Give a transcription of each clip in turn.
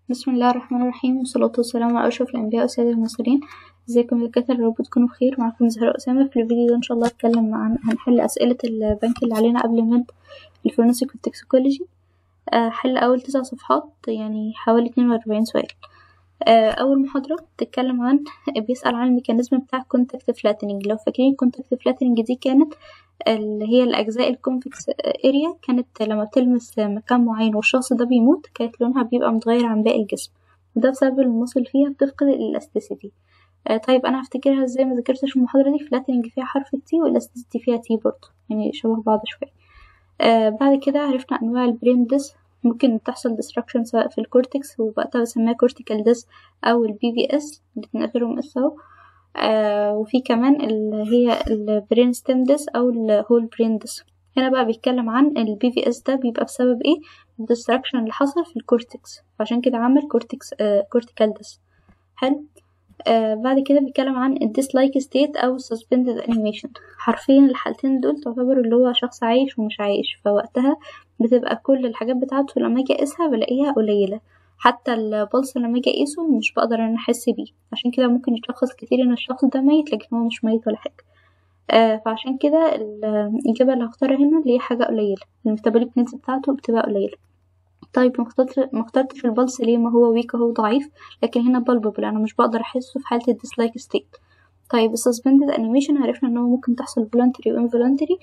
بسم الله الرحمن الرحيم، والصلاة والسلام على أشرف الأنبياء وسيد المرسلين. ازيكم يا دكاترة؟ يا رب تكونوا بخير. معكم زهراء أسامة. في الفيديو ده إن شاء الله هنحل أسئلة البنك اللي علينا قبل مد الفورنسيك والتكسيكولوجي. حل أول 9 صفحات، يعني حوالي 42 سؤال. أول محاضرة بتتكلم عن بيسأل عن الميكانيزم بتاع كونتاكت فلاتنينج. لو فاكرين كونتاكت فلاتنينج دي كانت اللي هي الأجزاء الكونفكس اريا، كانت لما بتلمس مكان معين والشخص ده بيموت كانت لونها بيبقى متغير عن باقي الجسم، وده بسبب المصل فيها بتفقد الإلاستيسيتي. طيب أنا هفتكرها ازاي؟ ما ذاكرتش المحاضرة دي. فلاتنينج فيها حرف التي والإلاستيسيتي فيها تي برضه، يعني شبه بعض شوية. بعد كده عرفنا أنواع البرين ديس. ممكن تحصل ديستراكشن سواء في الكورتكس، ووقتها بسميها كورتيكال ديس أو البي في اس، الاتنين آخرهم اس اهو. وفي كمان اللي هي البرين ستيم ديس أو الهول برين ديس. هنا بقى بيتكلم عن البي في اس، ده بيبقى بسبب ايه؟ الديستراكشن اللي حصل في الكورتكس، عشان كده عمل كورتيكال ديس. حلو. بعد كده بيتكلم عن الديسلايك ستيت او suspended animation. حرفيا الحالتين دول تعتبر اللي هو شخص عايش ومش عايش، فوقتها بتبقى كل الحاجات بتاعته لما اجي اقيسها بلاقيها قليلة، حتى البلس لما اجي اقيسه مش بقدر ان احس بيه. عشان كده ممكن يتشخص كتير ان الشخص ده ميت لكن هو مش ميت ولا حاجة. فعشان كده الإجابة اللي هختارها هنا اللي هي حاجة قليلة، الميتابوليك نيدز بتاعته بتبقى قليلة. طيب ما اخترتش البلس ليه؟ ما هو ويك اهو ضعيف، لكن هنا بالبابل انا مش بقدر احسه في حالة الديسلايك ستيت. طيب السسبندد انيميشن عرفنا ان هو ممكن تحصل فولنتري وانفولنتري.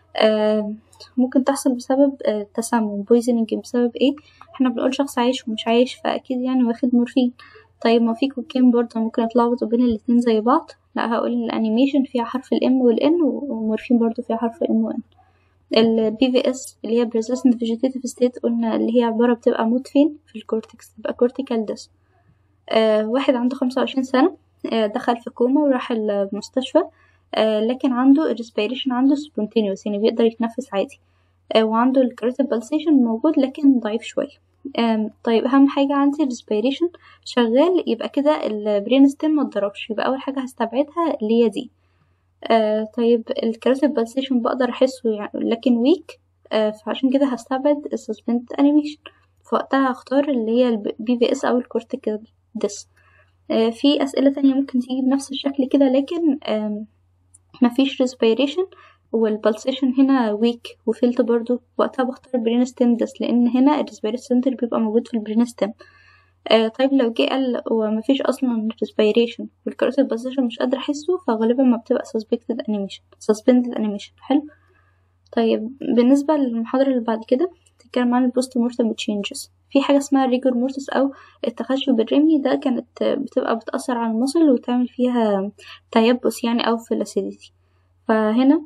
ممكن تحصل بسبب تسمم بويزنينج. بسبب ايه؟ احنا بنقول شخص عايش ومش عايش، فاكيد يعني واخد مورفين. طيب ما في كوكين برضه ممكن يتلخبطوا بين الاتنين زي بعض. لا، هقول ان الانيميشن فيها حرف الام والان، ومورفين برضه فيها حرف الام وان. ال BVS اللي هي persistent vegetative state قلنا اللي هي عبارة بتبقى موت فين؟ في الكورتكس، تبقى cortical death. واحد عنده 25 سنة، دخل في كوما وراح المستشفى، لكن عنده respiration عنده spontaneous، يعني بيقدر يتنفس عادي. وعنده الكاريتال pulsation موجود لكن ضعيف شوية. طيب أهم حاجة عندي respiration شغال، يبقى كده البرين ستيم متضربش، يبقى أول حاجة هستبعدها اللي هي دي. طيب الكاريتال بالسيشن بقدر احسه يعني لكن ويك، فعشان كده هستبعد السسبند انيميشن. فوقتها هختار اللي هي البي في اس او الكورتيكال ديس. في اسئله تانية ممكن تيجي بنفس الشكل كده، لكن مفيش ريسبيريشن والبلسيشن هنا ويك وفيلت برضو، وقتها بختار البرين ستيم ديس، لان هنا الريسبيريشن سنتر بيبقى موجود في البرين ستيم. طيب لو جه قال ومفيش اصلا respiration والكاروتيد بوزيشن مش قادرة احسه، فغالبا ما بتبقى suspended animation. حلو. طيب بالنسبة للمحاضرة اللي بعد كده بتتكلم عن البوست مورتم تشينجز. في حاجة اسمها ريجور مورتس او التخشب الرمي، ده كانت بتبقى بتأثر على المصل وتعمل فيها تيبس يعني او فلاسيديتي. فهنا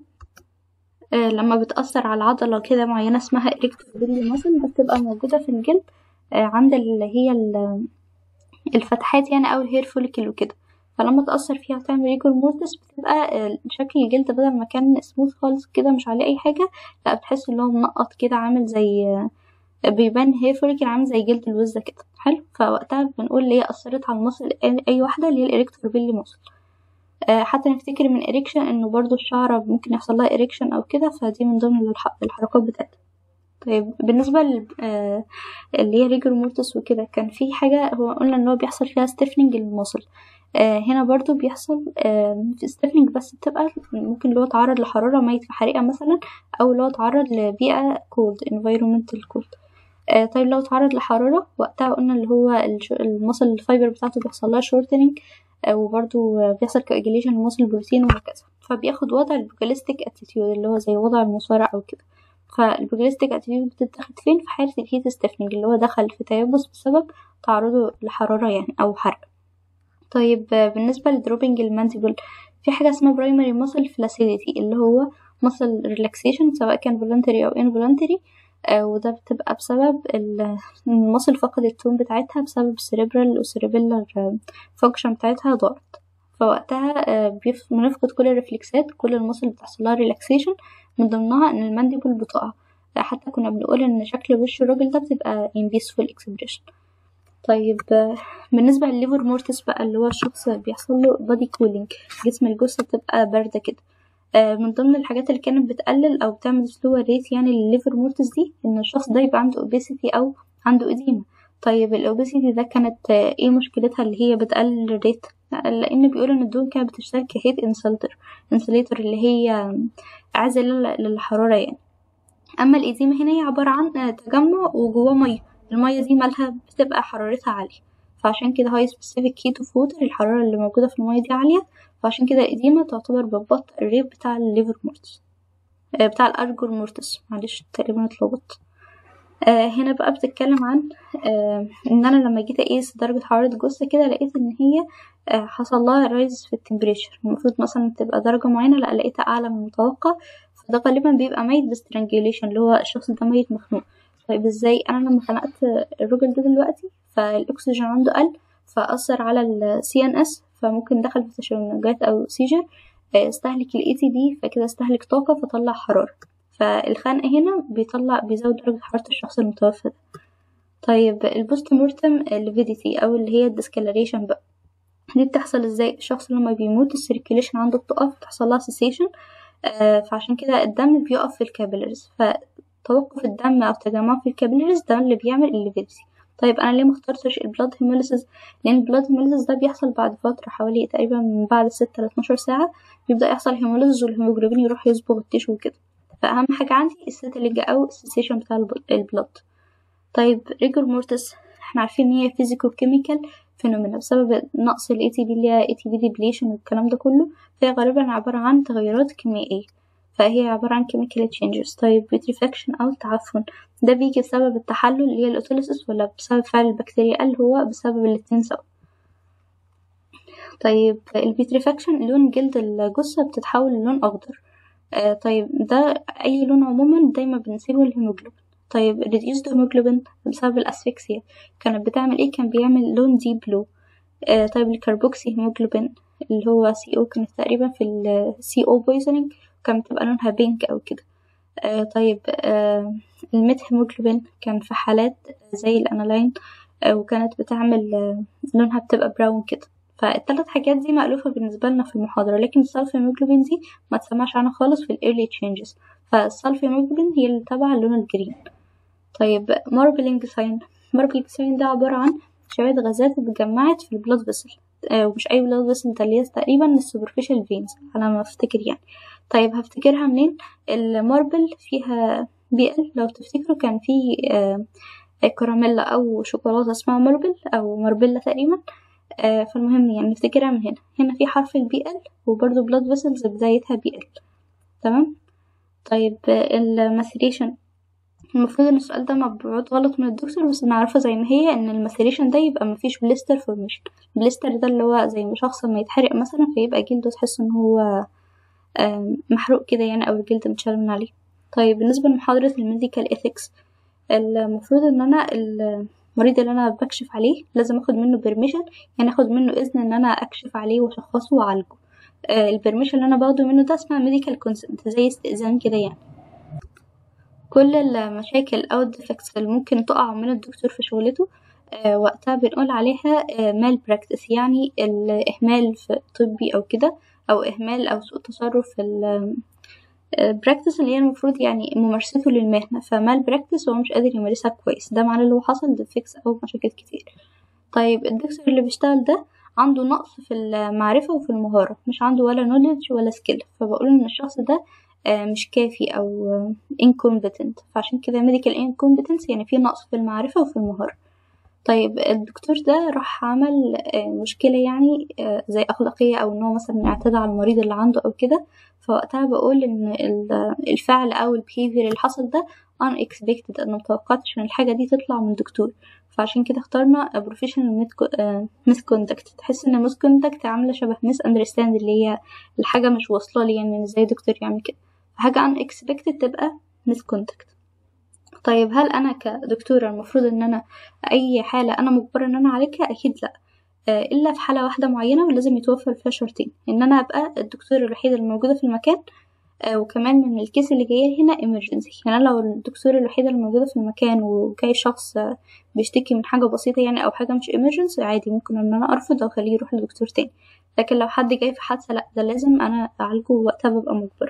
لما بتأثر على عضلة كده معينة اسمها إريكتوبيلي ماسل، بتبقى موجودة في الجلد عند اللي هي الفتحات يعني او الهير فوليكل وكده. فلما تأثر فيها وتعمل ريجور مورتس بتبقى شكل الجلد بدل ما كان سموث خالص كده مش عليه اي حاجة، لا بتحس ان هو منقط كده، عامل زي بيبان هير فوليكل عامل زي جلد الوزة كده. حلو. فوقتها بنقول اللي هي أثرت على المصل اي واحدة اللي هي الإريكتوبيلي ماسل. حتى نفتكر من إريكشن انه برضو الشعرة ممكن يحصل لها إريكشن او كده، فدي من ضمن الحركات بتاعتها. طيب بالنسبة اللي هي ريجر مورتس وكده، كان في حاجة هو قلنا ان هو بيحصل فيها ستيفنينج للمصل. هنا برضو بيحصل في ستيفنينج، بس بتبقى ممكن اللي هو تعرض لحرارة، ميت في حريقة مثلا، او اللي هو تعرض لبيئة cold environmental cold. طيب لو تعرض لحرارة وقتها قلنا اللي هو المصل الفايبر بتاعته بيحصل لها شورتنينج، وبرضو بيحصل كواجيليشن لمصل البروتين وهكذا، فبياخد وضع البوكاليستيك اتيتيود اللي هو زي وضع المصارع او كده. فالبوكاليستيك اتيتيود بتتاخد فين؟ في حالة الهيت ستيفنينج اللي هو دخل في تيبس بسبب تعرضه لحرارة يعني او حرق. طيب بالنسبة لدروبينج المانديبل، في حاجة اسمها برايمري ماسل فلاسيديتي اللي هو ماسل ريلاكسيشن سواء كان فولنتري او انفولنتري، وده بتبقى بسبب المصل فقد التون بتاعتها بسبب السيريبرال والسيريبيلر فانكشن بتاعتها ضاعت. فوقتها بنفقد كل الرفلكسات، كل المصل بتحصلها ريلاكسيشن، من ضمنها ان المانديبل بتقع. حتى كنا بنقول ان شكل وش الراجل ده بتبقى in peaceful expression. طيب بالنسبة للليفر مورتس بقى، اللي هو الشخص بيحصل له body cooling، جسم الجثة بتبقى باردة كده. من ضمن الحاجات اللي كانت بتقلل او بتعمل سلو ريت يعني للليفر مورتس دي، ان الشخص ده يبقى عنده obesity او عنده إديمة. طيب الأوبيسيتي ده كانت ايه مشكلتها اللي هي بتقلل الريت؟ لأن بيقولوا إن الدهون كانت بتشتغل كهيت انسليتور اللي هي عازل للحرارة يعني. أما الإديمة هنا هي عبارة عن تجمع وجواه مية، المية دي مالها بتبقى حرارتها عالية، فعشان كده هاي سبيسيفيك هيت اوف ووتر، الحرارة اللي موجودة في المية دي عالية، فعشان كده الإديمة تعتبر بتبطئ الريت بتاع الليفر مورتس بتاع الأرجور مورتس، معلش تقريبا اتلخبطت. هنا بقى بتتكلم عن ان انا لما جيت اقيس درجة حرارة جثة كده لقيت ان هي حصل لها رايز في التمبريتشر، المفروض مثلا تبقى درجة معينة، لا لقيتها اعلى من المتوقع، فده غالبا بيبقى ميت بسترانجيوليشن، اللي هو الشخص ده ميت مخنوق. طيب ازاي؟ انا لما خنقت الراجل ده دلوقتي فالاكسجين عنده قل، فاثر على CNS، فممكن دخل في تشنجات او سيجر، استهلك ATP، فكده استهلك طاقة فطلع حرارة، فالخنق هنا بيزود درجة حرارة الشخص المتوفى ده. طيب البوست مورتم ليفيديتي او اللي هي الديسكالريشن بقى، دي بتحصل ازاي؟ الشخص لما بيموت السيركيليشن عنده بتقف، بتحصل لها سيسيشن، فعشان كده الدم بيقف في الكابيلاريز، فتوقف الدم او تجمعه في الكابيلاريز ده اللي بيعمل الليفيديتي. طيب انا ليه مختارتش البلاد هيموليسيس؟ لان البلاد هيموليسيس ده بيحصل بعد فترة حوالي تقريبا من بعد 6 ل 12 ساعة بيبدأ يحصل هيموليسيس والهيموجلوبين يروح يصبغ التيشو وكده، فأهم حاجة عندي السيتلينج أو السيسيشن بتاع البلد. طيب ريجور مورتس احنا عارفين ان هي فيزيكو كيميكال فينومينا بسبب نقص ال ATP اللي هي ATP ديبليشن والكلام ده كله، فهي غالبا عبارة عن تغيرات كيميائية، فهي عبارة عن chemical changes. طيب بيتريفاكشن أو التعفن ده بيجي بسبب التحلل اللي هي الأوتوليسيس ولا بسبب فعل البكتيريا؟ قال هو بسبب الاتنين سوا. طيب البيتريفاكشن لون جلد الجثة بتتحول للون أخضر. طيب ده أي لون عموما دايما بنسيبه الهيموجلوبين. طيب reduced hemoglobin بسبب الأسفكسيا كانت بتعمل ايه؟ كان بيعمل لون ديب بلو. طيب الكربوكسي هيموجلوبين اللي هو CO كانت تقريبا في CO poisoning كانت بتبقى لونها بينك أو كده. طيب الميت هيموجلوبين كان في حالات زي الأنالاين وكانت بتعمل لونها بتبقى براون كده. فالثلاث حاجات دي مألوفة بالنسبة لنا في المحاضرة، لكن السلفا هيموجلوبين دي ما تسمعش عنها خالص في early changes، فالسلفا هيموجلوبين هي اللي تبع اللون الجرين. طيب ماربلينج ساين، ماربلينج ساين ده عبارة عن شوية غازات اتجمعت في البلاد فيسل، ومش أي بلاد فيسل ده، اللي هي تقريبا السوبرفيشال فينز على ما افتكر يعني. طيب هفتكرها منين؟ الماربل فيها BL، لو تفتكروا كان في كراميلا أو شوكولاتة اسمها ماربل أو ماربيلا تقريبا، فالمهم يعني نفتكرها من هنا في حرف BL، وبرضو بلاد فيسلز بدايتها BL. تمام. طيب الماثيليشن، المفروض ان السؤال ده مبعوث غلط من الدكتور، بس نعرفه زي ما هي، ان الماثيليشن ده يبقى مفيش بليستر فورميشن. بليستر ده اللي هو زي ما شخص ما يتحرق مثلا فيبقى جلده تحس ان هو محروق كده يعني، او الجلد متشال من عليه. طيب بالنسبة لمحاضرة الميديكال ايثكس، المفروض ان انا المريض اللي انا بكشف عليه لازم اخد منه بيرميشن، يعني اخد منه اذن ان انا اكشف عليه واشخصه واعالجه. البيرميشن اللي انا باخده منه ده اسمها ميديكال كونسنت، زي استئذان كده يعني. كل المشاكل او الديفكتس اللي ممكن تقع من الدكتور في شغلته وقتها بنقول عليها مال براكتس، يعني الاهمال في طبي او كده، او اهمال او سوء تصرف في براكتس اللي هي المفروض يعني ممارسته للمهنة، فمال براكتس هو مش قادر يمارسها كويس، ده معناه اللي هو حصل ديفكتس او مشاكل كتير. طيب الدكتور اللي بيشتغل ده عنده نقص في المعرفة وفي المهارة، مش عنده ولا knowledge ولا skill، فبقول ان الشخص ده مش كافي او incompetent، فعشان كده medical incompetence يعني في نقص في المعرفة وفي المهارة. طيب الدكتور ده راح عمل مشكلة يعني زي أخلاقية، أو إنه مثلا اعتدى على المريض اللي عنده أو كده، فوقتها بقول إن الفعل أو الbehavior اللي حصل ده unexpected، أنا متوقعتش إن الحاجة دي تطلع من دكتور، فعشان كده اخترنا professional misconduct. تحس إن misconduct عاملة شبه misunderstand، اللي هي الحاجة مش واصلة لي، يعني ازاي دكتور يعمل كده، فحاجة unexpected تبقى misconduct. طيب هل انا كدكتورة المفروض ان انا اي حالة انا مجبرة ان انا اعالجها؟ اكيد لا، الا في حالة واحدة معينة ولازم يتوفر فيها شرطين، ان انا ابقى الدكتورة الوحيدة الموجودة في المكان، وكمان من الكيس اللي جاية هنا emergency، يعني لو الدكتورة الوحيدة الموجودة في المكان وجاي شخص بيشتكي من حاجة بسيطة يعني او حاجة مش emergency، عادي ممكن ان انا ارفض او اخليه يروح لدكتور تاني. لكن لو حد جاي في حادثة لا، ده لازم انا اعالجه، ووقتها ببقى مجبرة.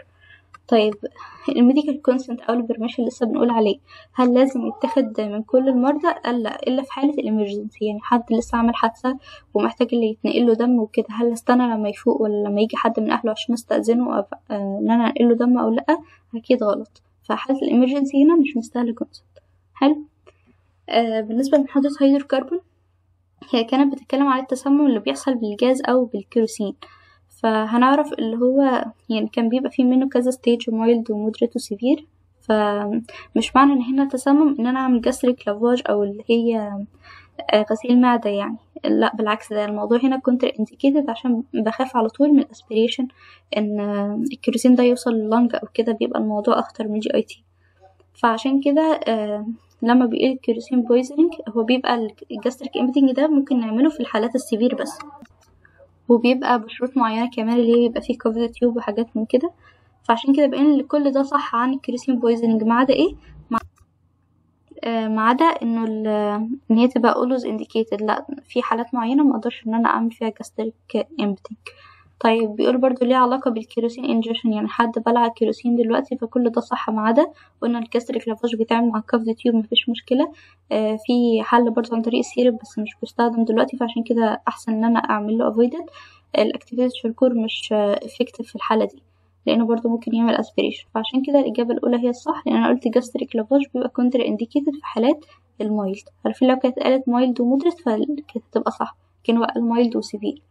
طيب الميديكال كونسنت او البرميشن لسه بنقول عليه، هل لازم يتاخد من كل المرضى؟ لا، الا في حاله الامرجنسي، يعني حد لسه عامل حادثه ومحتاج اللي يتنقل له دم وكده، هل استنى لما يفوق ولا لما يجي حد من اهله عشان استاذنه ان انا انقل له دم او لا؟ اكيد غلط. فحاله الامرجنسي هنا مش مستاهله كونسنت. حلو. بالنسبه لمحاضره هيدروكربون، هي كانت بتتكلم على التسمم اللي بيحصل بالجاز او بالكيروسين. فهنعرف اللي هو يعني كان بيبقى فيه منه كذا ستيج، مايلد ومودريت وسيفير. فمش معنى ان هنا تسمم ان انا اعمل جاستريك لافاج او اللي هي غسيل معدة يعني، لا بالعكس، ده الموضوع هنا كونتر انديكيتد عشان بخاف على طول من الاسبيريشن ان الكيروسين ده يوصل لللنج او كده، بيبقى الموضوع اخطر من جي اي تي. فعشان كده لما بيقول الكيروسين بويزنينج، هو بيبقى الجاستريك امبتنج ده ممكن نعمله في الحالات السيفير بس، وبيبقى بشروط معينة كمان اللي هي يبقى فيه كافيتي تيوب وحاجات من كده. فعشان كده بقين ان كل ده صح عن الكيروسين بويزنينج، ما عدا ايه؟ ما عدا انه ان هي تبقى always indicated، لا في حالات معينة ما اقدرش ان انا اعمل فيها gastric emptying. طيب بيقول برضو ليه علاقة بالكيروسين injection، يعني حد بلع الكيروسين دلوقتي، فكل ده صح ما عدا قلنا الجاستريك لافاج بيتعمل مع الكافيتي تيوب مفيش مشكلة. في حل برضو عن طريق السيرب بس مش بيستخدم دلوقتي، فعشان كده احسن ان انا اعمل له avoided. الاكتيفيتد شركور مش effective في الحالة دي لانه برضو ممكن يعمل اسبريشن. فعشان كده الاجابه الاولى هي الصح، لان انا قلت جاستريك لافاج بيبقى كونتر انديكيتد في حالات المايلد. عارفين لو كانت قالت مايلد ومودريت فكانت هتبقى صح، لكن هو قال مايلد وسيفير.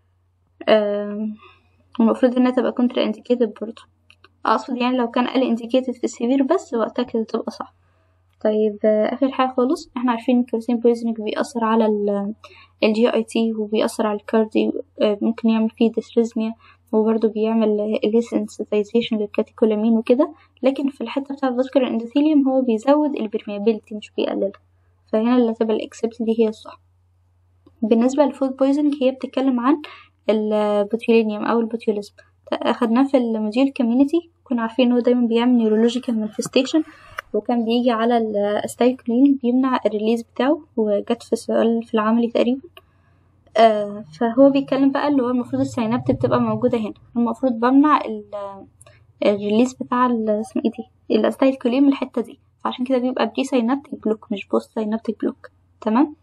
المفروض انها تبقى كونتر انديكيتد برضو، اقصد يعني لو كان قال انديكيتد في السيفير بس وقتها كده تبقى صح. طيب اخر حاجه خالص، احنا عارفين ان الكيروسين بويزنينج بيأثر على الجي اي تي وبيأثر على الكارديو، ممكن يعمل فيه ديسريزميا، وبرضه بيعمل الهيسنسيتايزيشن للكاتيكولامين وكده. لكن في الحته بتاعه الفاسكولار اندوثيليوم هو بيزود البرميابيلتي مش بيقللها، فهنا اللي هتبقى الاكسبت دي هي الصح. بالنسبه للفود بويزنينج، هي بتتكلم عن البوتيولينيوم او البوتيوليزم، اخدناه في الموديول كوميونيتي. كنا عارفين ان هو دايما بيعمل نيورولوجيكال مانيفستيشن، وكان بيجي على الاستايكلين بيمنع الريليز بتاعه، وجت في سؤال في العملي تقريبا. فهو بيتكلم بقى اللي هو المفروض السينابت بتبقى موجودة هنا، المفروض بمنع الريليز بتاع اسمه ايه دي الاستايكلين من الحتة دي، فعشان كده بيبقى بري سينابتك بلوك مش بوست سينابتك بلوك. تمام.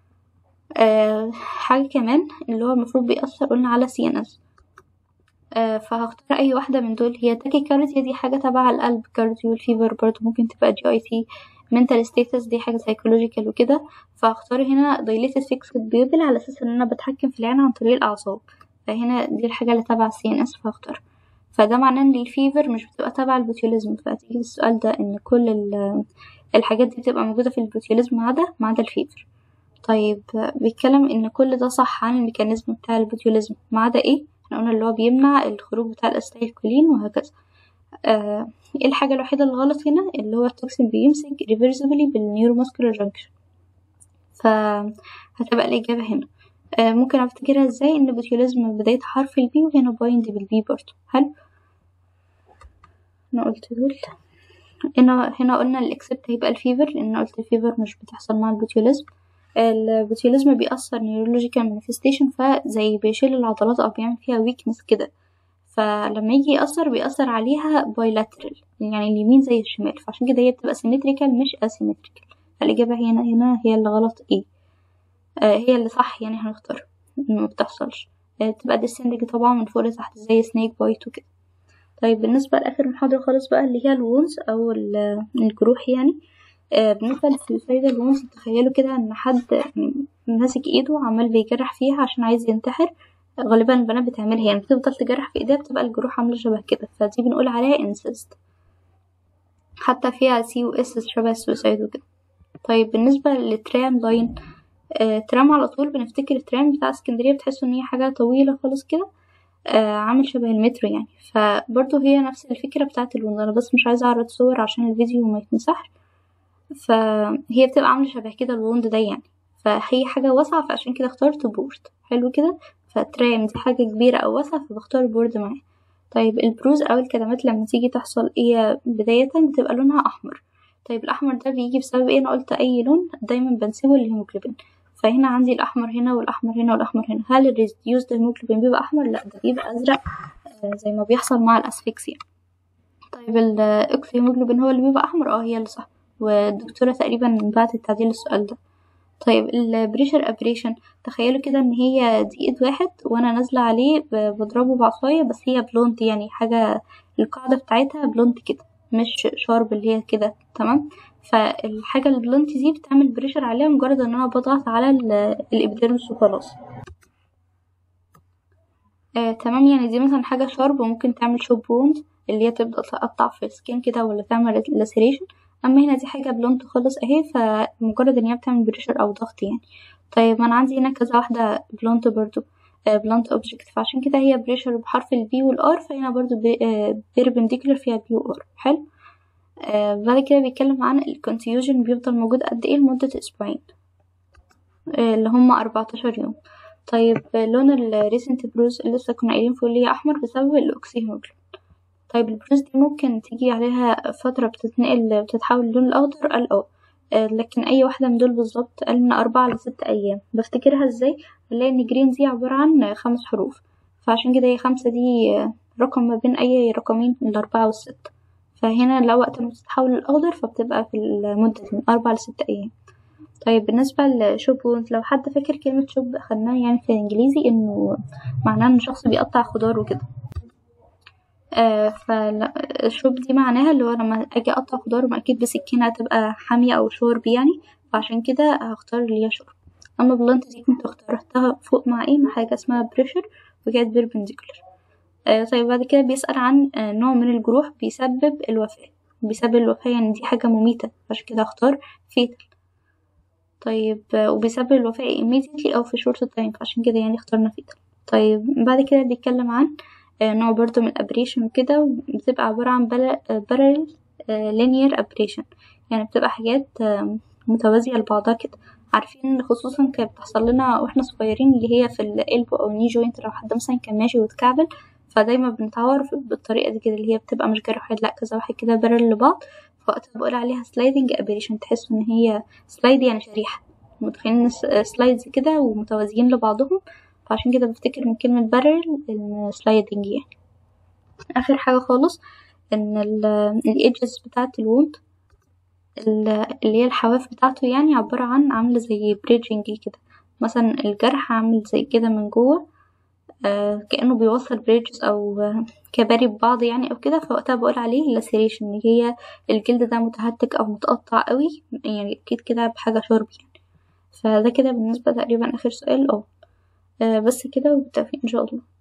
حاجة كمان اللي هو المفروض بيأثر قلنا على CNS. فهختار اي واحدة من دول. هي تاكيكارديا دي حاجة تبع القلب، كارديو. الفيفر برضو ممكن تبقى جي اي تي. mental status دي حاجة psychological وكده. فهختار هنا dilated fixed pupil على اساس ان انا بتحكم في العين عن طريق الاعصاب، فهنا دي الحاجة اللي تبع CNS فهختار. فده معناه ان الفيفر مش بتبقى تبع البوتيوليزم، فهتيجي السؤال ده ان كل الحاجات دي بتبقى موجودة في البوتيوليزم ما عدا الفيفر. طيب بيتكلم ان كل ده صح عن الميكانيزم بتاع البوتيوليزم ما عدا ايه؟ احنا قلنا اللي هو بيمنع الخروج بتاع الاستايكولين وهكذا. ايه الحاجة الوحيدة اللي غلط هنا؟ اللي هو التوكسين بيمسك ريفرسبلي بالنيوروماسكولار جانكشن، فهتبقى الإجابة هنا. ممكن افتكرها ازاي؟ ان البوتيوليزم بداية حرف البي وهنا بايند بالبي برضو. حلو، انا قلت دول. هنا قلنا الاكسبت هيبقى الفيفر، لان قلت الفيفر مش بتحصل مع البوتيوليزم. البوتيوليزم بيأثر نيورولوجيكال مانيفستيشن، فزي بيشيل العضلات او بيعمل فيها ويكنس كده، فلما يجي يأثر بيأثر عليها بايلاترال، يعني اليمين زي الشمال، فعشان كده هي بتبقى سيمتريكال مش اسيمتريكال. فالإجابة هنا هي اللي غلط ايه؟ هي اللي صح يعني هنختار ما بتحصلش. بتبقى ديسندنج طبعا من فوق لتحت زي سنيك بايت وكده. طيب بالنسبة لآخر محاضرة خالص بقى اللي هي الوونز أو الجروح يعني. بالنسبة للسويسايدال وونز، تخيلوا كده إن حد ماسك إيده وعمال بيجرح فيها عشان عايز ينتحر. غالبا البنات بتعملها، يعني بتفضل تجرح في إيديها، بتبقى الجروح عاملة شبه كده، فدي بنقول عليها انسست، حتى فيها COS شبه السويسايد وكده. طيب بالنسبة للترام لاين، ترام على طول بنفتكر الترام بتاع اسكندرية، بتحسوا إن هي حاجة طويلة خالص كده، عامل شبه المترو يعني. فبرضو هي نفس الفكرة بتاعت الوند، انا بس مش عايزة اعرض صور عشان الفيديو ما يتمسحش. فهي بتبقى عاملة شبه كده الوند ده يعني، فهي حاجة واسعة، فعشان كده اخترت بورد. حلو كده. فترام دي حاجة كبيرة او واسعة، فبختار بورد معاه. طيب البروز او الكدمات لما تيجي تحصل ايه؟ بداية بتبقى لونها احمر. طيب الاحمر ده بيجي بسبب ايه؟ انا قلت اي لون دايما بنسبه للهيموجلوبين، فهنا عندي الأحمر هنا والأحمر هنا والأحمر هنا. هل الريديوسد هيموجلوبين بيبقى أحمر؟ لأ، ده بيبقى أزرق، زي ما بيحصل مع الأسفكسيا. طيب الأكسهيموجلوبين هو اللي بيبقى أحمر، هي اللي صح، والدكتورة تقريبا بعتت تعديل السؤال ده. طيب البريشر ابريشن، تخيلوا كده ان هي دي ايد واحد وانا نازلة عليه بضربه بعصاية، بس هي بلونت يعني حاجة القاعدة بتاعتها بلونت كده مش شارب اللي هي كده، تمام. فالحاجة البلونت دي بتعمل بريشر عليها مجرد ان انا بضغط على الابيديرمس وخلاص. تمام، يعني دي مثلا حاجة شارب وممكن تعمل شوب ووند اللي هي تبدأ تقطع في السكين كده ولا تعمل لاسيريشن، اما هنا دي حاجة بلونت خالص اهي، فمجرد ان هي بتعمل بريشر او ضغط يعني. طيب ما انا عندي هنا كذا واحدة بلونت برضو، بلونت اوبجكت، فعشان كده هي بريشر بحرف البي والار، فهنا برضو بيربنديكولر فيها بي وار. حلو. بعد كده بيتكلم عن الكونتيوجن بيفضل موجود قد ايه لمدة اسبوعين، اللي هم 14 يوم. طيب لون الريسنت بروز اللي لسه كنا قايلين فوق اللي هي احمر بسبب الاكسيهيموجلوبين. طيب البروز دي ممكن تيجي عليها فترة بتتحول للون الأخضر، قال لكن أي واحدة من دول بالظبط قال من 4 ل6 أيام. بفتكرها ازاي؟ بنلاقي إن جرين دي عبارة عن 5 حروف، فعشان كده هي 5 دي رقم ما بين أي رقمين من ال4 وال6، فهنا لو وقت ما بتتحول للأخضر فبتبقى في المدة دي من 4 ل6 أيام. طيب بالنسبة لشوب وونت، لو حد فاكر كلمة شوب أخدناها يعني في الإنجليزي إنه معناه إن شخص بيقطع خضار وكده، فالشوب دي معناها اللي هو لما اجي اقطع خضار، ما اكيد بسكينة هتبقى حامية او شورب يعني، فعشان كده هختار اللي هي شورب. اما بلانت دي كنت اخترتها فوق مع ايه، مع حاجة اسمها بريشر وجات بيربنديكولر. طيب بعد كده بيسأل عن نوع من الجروح بيسبب الوفاة يعني دي حاجة مميتة، عشان كده هختار فيتال. طيب وبيسبب الوفاة immediately أو في short time، فعشان كده يعني اخترنا فيتال. طيب بعد كده بيتكلم عن نوع برضو من الابريشن وكده، بتبقى عبارة عن parallel linear aberration، يعني بتبقى حاجات متوازية لبعضها كده. عارفين خصوصا كانت بتحصل لنا واحنا صغيرين اللي هي في القلب او الني جوينت، لو حد مثلا كان ماشي واتكعبل فدايما بنتعور بالطريقة دي كده، اللي هي بتبقى مش جرح واحد، لأ كذا واحد كده بارل لبعض، فوقتها بقول عليها sliding aberration. تحسوا ان هي slide يعني شريحة، متخيلين سلايدز كده ومتوازيين لبعضهم، فعشان كده بفتكر من كلمة بارل ان sliding يعني. اخر حاجة خالص ان الايدجز بتاعة الوند اللي هي الحواف بتاعته يعني عبارة عن عاملة زي بريدجنج كده، مثلا الجرح عامل زي كده من جوه كأنه بيوصل بريدجز او كباري ببعض يعني او كده، فوقتها بقول عليه لاسيريشن، اللي هي الجلد ده متهتك او متقطع قوي يعني، اكيد كده بحاجة شرب يعني. فده كده بالنسبة تقريبا اخر سؤال بس كده، وبالتوفيق ان شاء الله.